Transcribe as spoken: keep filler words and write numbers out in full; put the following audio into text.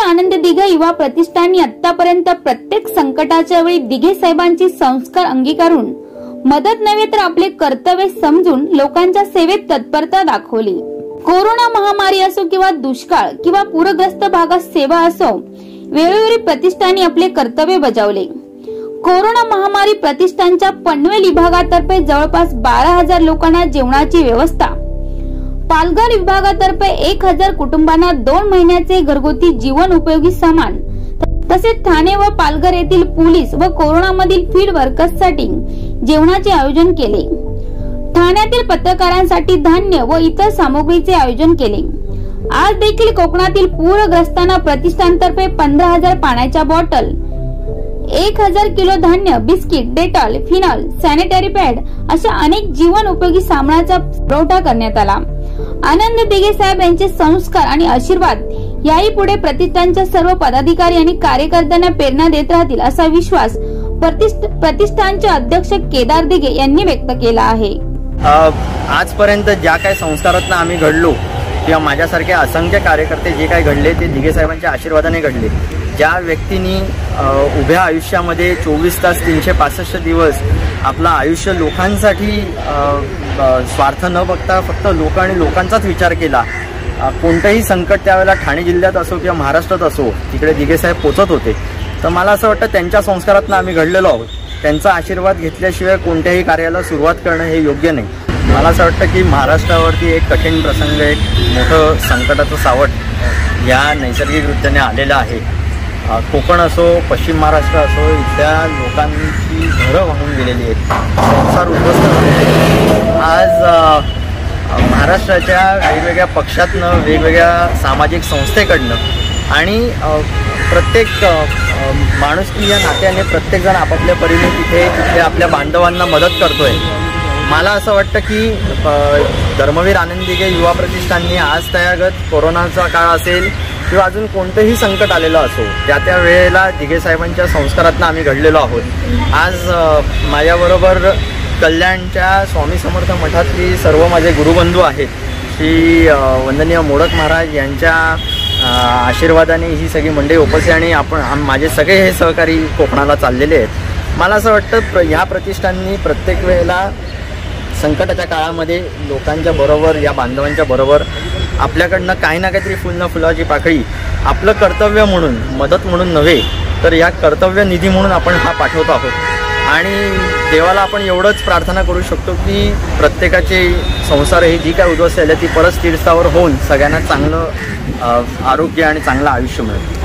आनंद दिघे युवा प्रतिष्ठानने आतापर्यंत प्रत्येक संकटाच्या वेळी दिघे साहेबांची संस्कार अंगीकारून मदत नव्हे तर आपले कर्तव्य समजून लोकांच्या सेवेत तत्परता दाखवली। कोरोना महामारी असो किंवा दुष्काळ किंवा पूरग्रस्त भागात सेवा असो, वेळोवेळी प्रतिष्ठानने आपले कर्तव्य बजावले। कोरोना महामारी प्रतिष्ठानच्या पनवेल विभागातर्फे जवळपास बारा हजार लोकांना जेवणाची व्यवस्था, पालघर विभागातर्फे एक हजार कुटुंबांना दोन महिन्याचे घरगुती जीवन उपयोगी सामान, तसेच ठाणे व पालघर येथील पोलीस व कोरोना मधील फील्ड वर्कर्ससाठी जेवणाचे आयोजन केले। ठाण्यातील पत्रकारांसाठी धान्य व इतर सामग्रीचे आयोजन केले। आज देखील कोकणातील पूरग्रस्तांना प्रतिष्ठानतर्फे पंधरा हजार पाण्याच्या बॉटल, एक हजार किलो धान्य, biscuit, Dettol, phenol, sanitary pad अशा अनेक जीवन उपयोगी सामानाचा पुरवठा करण्यात आला। आनंद दिघे साहेब यांचे संस्कार आणि आशीर्वाद याही पुढे प्रतिष्ठानच्या सर्व पदाधिकारी आणि कार्यकर्त्यांना प्रेरणा देत राहतील असा विश्वास प्रतिष्ठानचे अध्यक्ष केदार दिघे यांनी व्यक्त केला आहे। आजपर्यंत ज्या काही संस्कारातून आम्ही घडलो किंवा माझ्यासारखे असंख्य कार्यकर्ते जे काही घडले ते दिघे साहेबांच्या आशीर्वादाने घडले। ज्या व्यक्तींनी उभ्या आयुष्यामध्ये चोवीस तास तीनशे पासष्ट दिवस आपलं आयुष्य लोकांसाठी स्वार्थ न बघता फक्त लोक आणि लोकांचाच विचार केला, कोणतंही संकट त्यावेळेला ठाणे जिल्ह्यात असो किंवा महाराष्ट्रात असो तिकडे दिघे साहेब पोचत होते। तर मला असं वाटतं त्यांच्या संस्कारातून आम्ही घडलेलो आहोत। त्यांचा आशीर्वाद घेतल्याशिवाय कोणत्याही कार्याला सुरुवात करणं हे योग्य नाही। मला असं वाटतं की महाराष्ट्रावरती एक कठीण प्रसंग, एक मोठं संकटाचं सावट या नैसर्गिकरित्याने आलेलं आहे। कोकण असो, पश्चिम महाराष्ट्र असो, इथल्या लोकांची घरं वाहून गेलेली आहेत, संसार उद्ध्वस्त झाले। आज महाराष्ट्राच्या वेगवेगळ्या पक्षातनं, वेगवेगळ्या सामाजिक संस्थेकडनं आणि प्रत्येक माणुसकी या नात्याने प्रत्येकजण आपापल्या परीने तिथे तिथे आपल्या बांधवांना मदत करतोय। मला असं वाटतं की धर्मवीर आनंद दिघे युवा प्रतिष्ठानने आज तयागत कोरोनाचा काळ असेल किंवा अजून कोणतंही संकट आलेलं असो, त्या त्या वेळेला दिघे साहेबांच्या संस्कारातून आम्ही घडलेलो आहोत। आज माझ्याबरोबर कल्याणच्या स्वामी समर्थ मठातली सर्व माझे गुरुबंधू आहेत। श्री वंदनीय मोडक महाराज यांच्या आशीर्वादाने ही सगळी मंडळी उपस्थित आणि आपण माझे सगळे हे सहकारी कोकणाला चाललेले आहेत। मला असं वाटतं प्र ह्या प्रतिष्ठाननी प्रत्येक वेळेला संकटाच्या काळामध्ये लोकांच्या बरोबर, या बांधवांच्या बरोबर आपल्याकडनं काही ना काहीतरी फुल ना फुलाची पाकळी आपलं कर्तव्य म्हणून, मदत म्हणून नव्हे तर या कर्तव्य निधी म्हणून आपण हा पाठवतो आहोत। आणि देवाला आपण एवढंच प्रार्थना करू शकतो की प्रत्येकाचे संसार ही जी काय उद्ध्वस्त झाली ती परत स्थिरस्थावर होऊन सगळ्यांना चांगलं आरोग्य आणि चांगलं आयुष्य मिळेल।